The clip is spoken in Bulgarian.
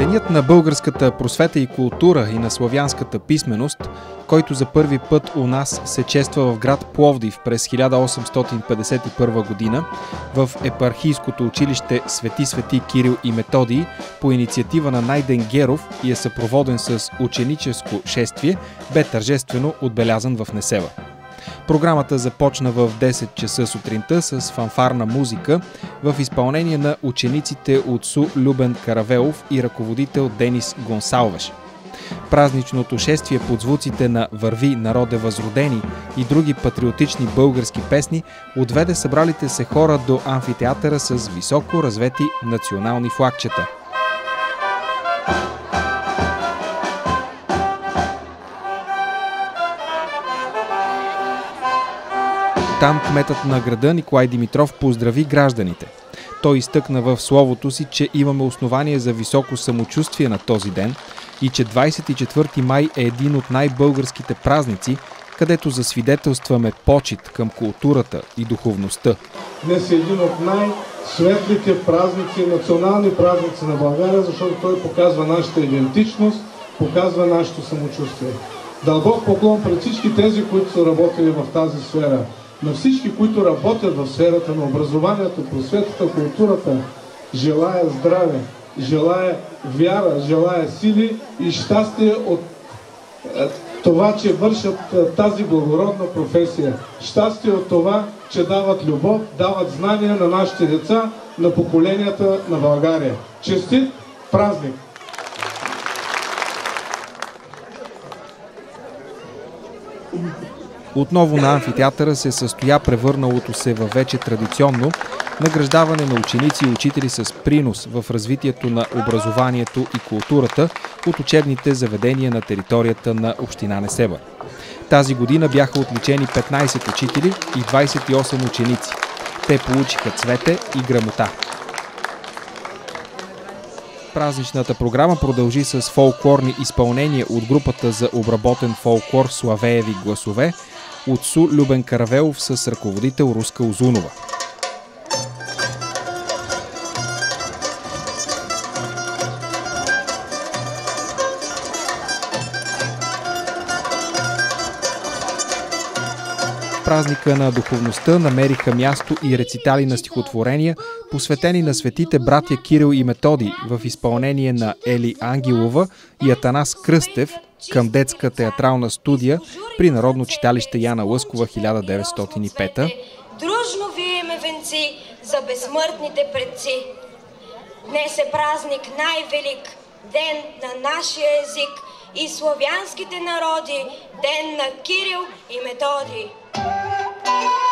Денят на българската просвета и култура и на славянската писменост, който за първи път у нас се чества в град Пловдив през 1851 година в епархийското училище Свети Кирил и Методий по инициатива на Найден Геров и е съпроводен с ученическо шествие, бе тържествено отбелязан в Несебър. Програмата започна в 10 часа сутринта с фанфарна музика в изпълнение на учениците от СУ Любен Каравелов и ръководител Денис Гонсалвеш. Празничното шествие под звуците на "Върви, народе възродени" и други патриотични български песни отведе събралите се хора до амфитеатъра с високо развети национални флагчета. Там кметът на града Николай Димитров поздрави гражданите. Той изтъкна в словото си, че имаме основание за високо самочувствие на този ден и че 24 май е един от най-българските празници, където засвидетелстваме почит към културата и духовността. Днес е един от най-светлите празници, национални празници на България, защото той показва нашата идентичност, показва нашето самочувствие. Дълбок поклон пред всички тези, които са работили в тази сфера. На всички, които работят в сферата на образованието, просветата, културата, желая здраве, желая вяра, желая сили и щастие от това, че вършат тази благородна професия. Щастие от това, че дават любов, дават знания на нашите деца, на поколенията на България. Честит празник! Отново на амфитеатъра се състоя превърналото се във вече традиционно награждаване на ученици и учители с принос в развитието на образованието и културата от учебните заведения на територията на община Несебър. Тази година бяха отличени 15 учители и 28 ученици. Те получиха цвете и грамота. Празничната програма продължи с фолклорни изпълнения от групата за обработен фолклор "Славееви гласове" от СУ Любен Каравелов с ръководител Руска Озунова. Празника на духовността намериха място и рецитали на стихотворения, посветени на светите братя Кирил и Методий в изпълнение на Ели Ангелова и Атанас Кръстев към детска театрална студия при Народно читалище Яна Лъскова 1905. Дружно виеме венци за безсмъртните предци. Днес е празник най-велик, ден на нашия език и славянските народи, ден на Кирил и Методий.